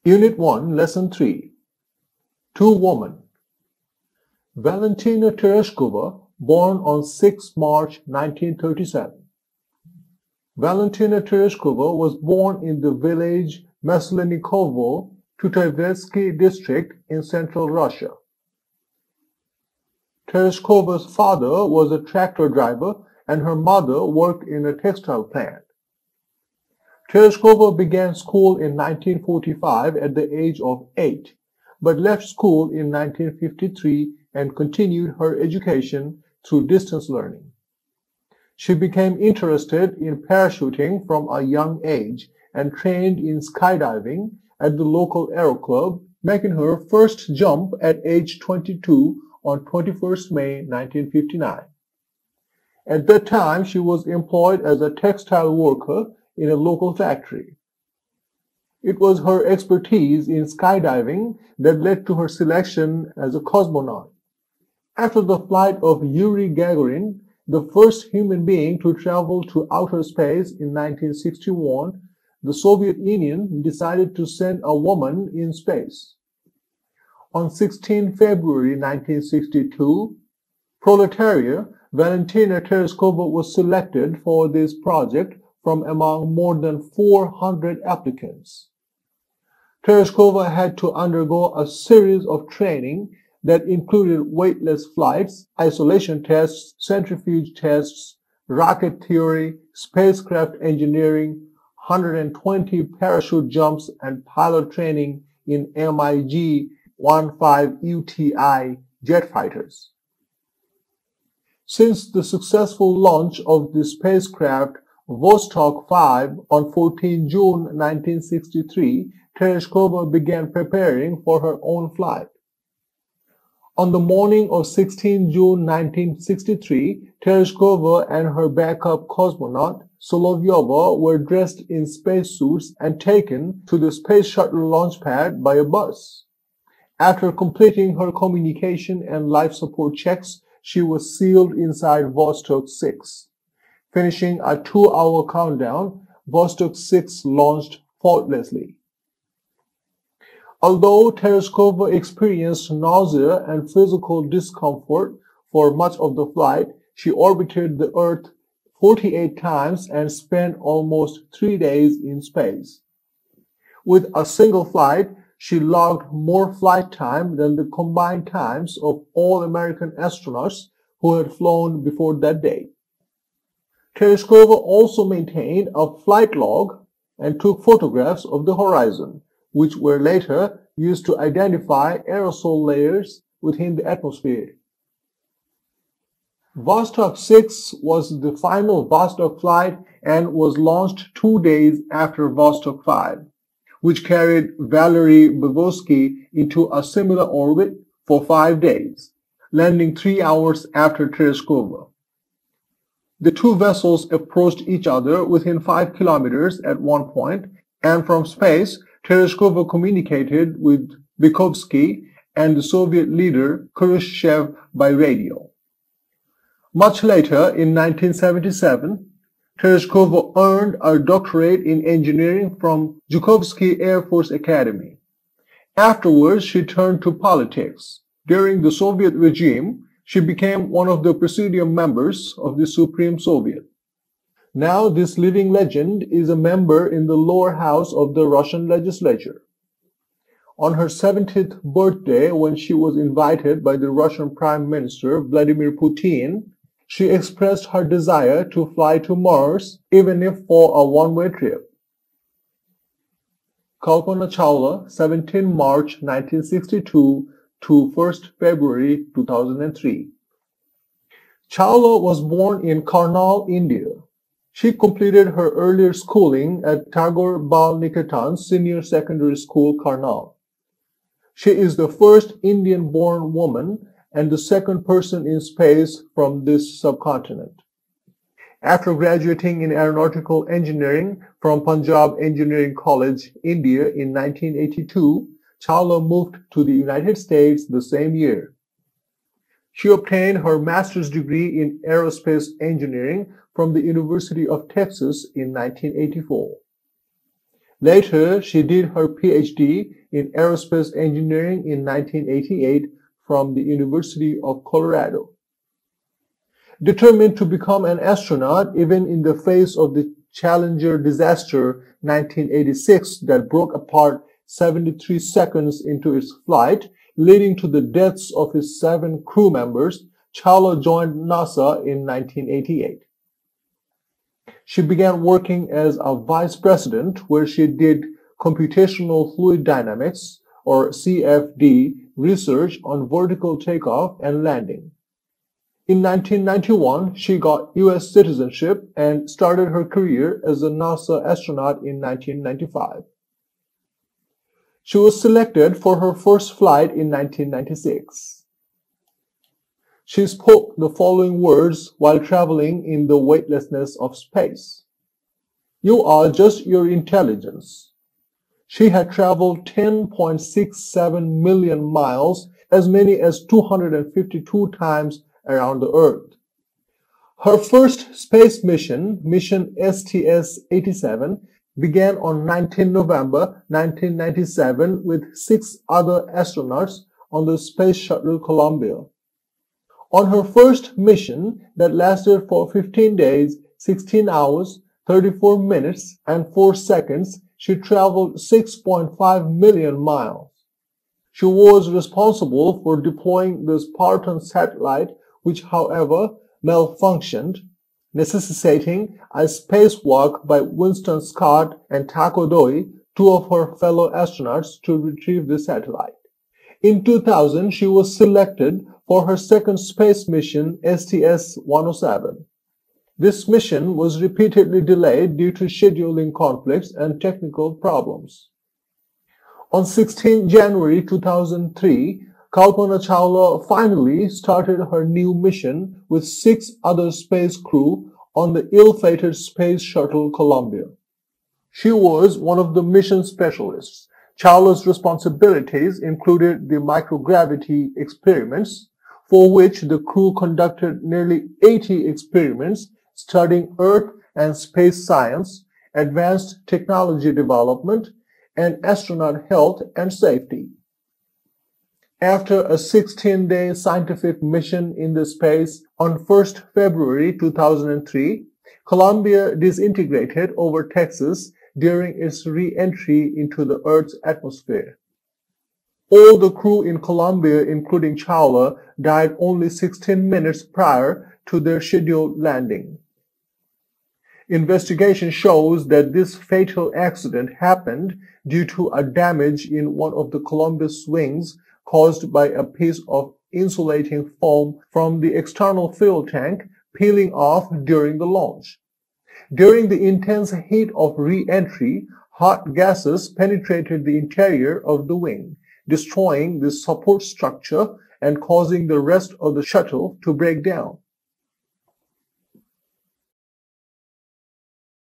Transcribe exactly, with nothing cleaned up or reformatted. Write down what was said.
Unit one, Lesson three. Two Women. Valentina Tereshkova, born on sixth of March nineteen thirty-seven. Valentina Tereshkova was born in the village Maslennikovo, Tutayevsky district in central Russia. Tereshkova's father was a tractor driver and her mother worked in a textile plant. Tereshkova began school in nineteen forty-five at the age of eight, but left school in nineteen fifty-three and continued her education through distance learning. She became interested in parachuting from a young age and trained in skydiving at the local Aeroclub, making her first jump at age twenty-two on twenty-first of May nineteen fifty-nine. At that time, she was employed as a textile worker in a local factory. It was her expertise in skydiving that led to her selection as a cosmonaut. After the flight of Yuri Gagarin, the first human being to travel to outer space in nineteen sixty-one, the Soviet Union decided to send a woman in space. On sixteenth of February nineteen sixty-two, Proletaria Valentina Tereshkova was selected for this project from among more than four hundred applicants. Tereshkova had to undergo a series of training that included weightless flights, isolation tests, centrifuge tests, rocket theory, spacecraft engineering, one hundred twenty parachute jumps, and pilot training in M I G fifteen U T I jet fighters. Since the successful launch of the spacecraft Vostok five on fourteenth of June nineteen sixty-three, Tereshkova began preparing for her own flight. On the morning of sixteenth of June nineteen sixty-three, Tereshkova and her backup cosmonaut, Solovyova, were dressed in spacesuits and taken to the space shuttle launch pad by a bus. After completing her communication and life support checks, she was sealed inside Vostok six. Finishing a two-hour countdown, Vostok six launched faultlessly. Although Tereshkova experienced nausea and physical discomfort for much of the flight, she orbited the Earth forty-eight times and spent almost three days in space. With a single flight, she logged more flight time than the combined times of all American astronauts who had flown before that date. Tereshkova also maintained a flight log and took photographs of the horizon, which were later used to identify aerosol layers within the atmosphere. Vostok six was the final Vostok flight and was launched two days after Vostok five, which carried Valery Vygotsky into a similar orbit for five days, landing three hours after Tereshkova. The two vessels approached each other within five kilometers at one point, and from space, Tereshkova communicated with Vygotsky and the Soviet leader Khrushchev by radio. Much later, in nineteen seventy-seven, Tereshkova earned a doctorate in engineering from Zhukovsky Air Force Academy. Afterwards, she turned to politics. During the Soviet regime, she became one of the Presidium members of the Supreme Soviet. Now, this living legend is a member in the lower house of the Russian legislature. On her seventieth birthday, when she was invited by the Russian Prime Minister Vladimir Putin, she expressed her desire to fly to Mars, even if for a one-way trip. Kalpana Chawla, seventeenth of March nineteen sixty-two to first of February two thousand three. Chawla was born in Karnal, India. She completed her earlier schooling at Tagore Bal Niketan Senior Secondary School, Karnal. She is the first Indian-born woman and the second person in space from this subcontinent. After graduating in aeronautical engineering from Punjab Engineering College, India in nineteen eighty-two, Chawla moved to the United States the same year. She obtained her master's degree in aerospace engineering from the University of Texas in nineteen eighty-four. Later, she did her P H D in aerospace engineering in nineteen eighty-eight from the University of Colorado. Determined to become an astronaut even in the face of the Challenger disaster nineteen eighty-six that broke apart seventy-three seconds into its flight, leading to the deaths of its seven crew members, Chawla joined NASA in nineteen eighty-eight. She began working as a vice president where she did computational fluid dynamics, or C F D, research on vertical takeoff and landing. In nineteen ninety-one, she got U S citizenship and started her career as a NASA astronaut in nineteen ninety-five. She was selected for her first flight in nineteen ninety-six. She spoke the following words while traveling in the weightlessness of space. "You are just your intelligence." She had traveled ten point six seven million miles, as many as two hundred fifty-two times around the Earth. Her first space mission, mission S T S eighty-seven, began on nineteenth November nineteen ninety-seven with six other astronauts on the Space Shuttle Columbia. On her first mission that lasted for fifteen days, sixteen hours, thirty-four minutes, and four seconds, she traveled six point five million miles. She was responsible for deploying the Spartan satellite, which, however, malfunctioned, necessitating a spacewalk by Winston Scott and Taco Doi, two of her fellow astronauts, to retrieve the satellite. In two thousand, she was selected for her second space mission, S T S one oh seven. This mission was repeatedly delayed due to scheduling conflicts and technical problems. On sixteenth January two thousand three, Kalpana Chawla finally started her new mission with six other space crew on the ill-fated Space Shuttle Columbia. She was one of the mission specialists. Chawla's responsibilities included the microgravity experiments, for which the crew conducted nearly eighty experiments studying Earth and space science, advanced technology development, and astronaut health and safety. After a sixteen-day scientific mission in the space on first February two thousand three, Columbia disintegrated over Texas during its re-entry into the Earth's atmosphere. All the crew in Columbia, including Chawla, died only sixteen minutes prior to their scheduled landing. Investigation shows that this fatal accident happened due to a damage in one of the Columbus wings caused by a piece of insulating foam from the external fuel tank peeling off during the launch. During the intense heat of re-entry, hot gases penetrated the interior of the wing, destroying the support structure and causing the rest of the shuttle to break down.